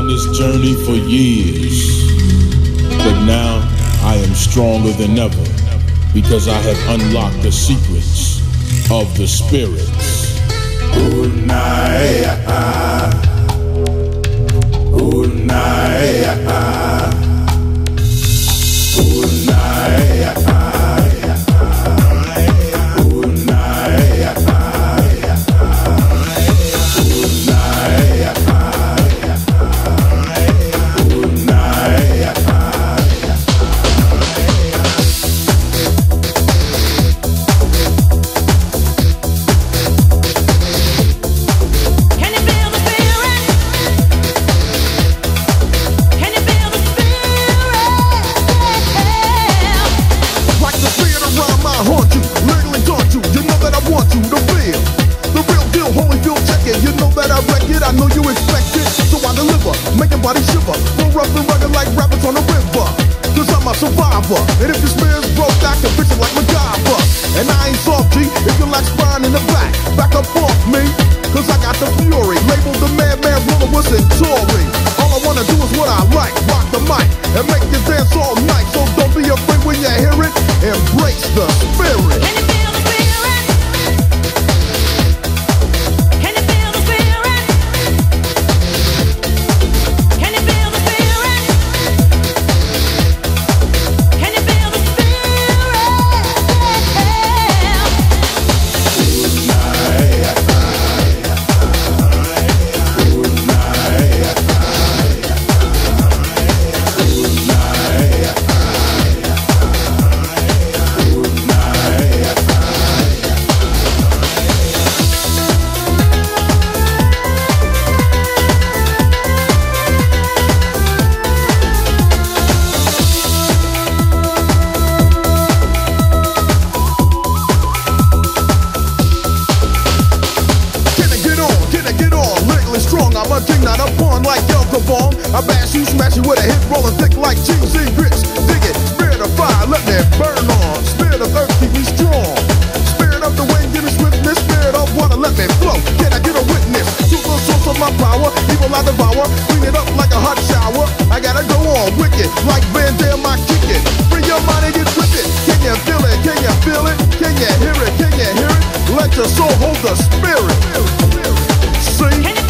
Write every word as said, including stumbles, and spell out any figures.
this journey for years, but now I am stronger than ever because I have unlocked the secrets of the spirits. Unaya, unaya, unaya. You know that I wreck it, I know you expect it, so I deliver, make your body shiver, go rough and rugged like rapids on the river, cause I'm a survivor, and if your spirit's broke, I can fix it like MacGyver, and I ain't soft G, if you like spine in the back, back up off me, cause I got the fury, labeled the madman ruler with Centory, all I wanna do is what I like, rock the mic, and make you dance all night, so don't be afraid when you hear it, embrace the spirit. I'm a king, not a pawn like alcohol. I bash you, smash you with a hit, rolling thick like cheesy grits. Dig it, spirit of fire, let me burn on. Spirit of earth, keep me strong. Spirit of the wind, give me swiftness. Spirit of water, let me flow. Can I get a witness to the source of my power? Evil I devour, bring it up like a hot shower. I gotta go on wicked, like Van Damme, I kick it. Bring your mind and get with it. Can you feel it? Can you feel it? Can you hear it? Can you hear it? Let your soul hold the spirit. See?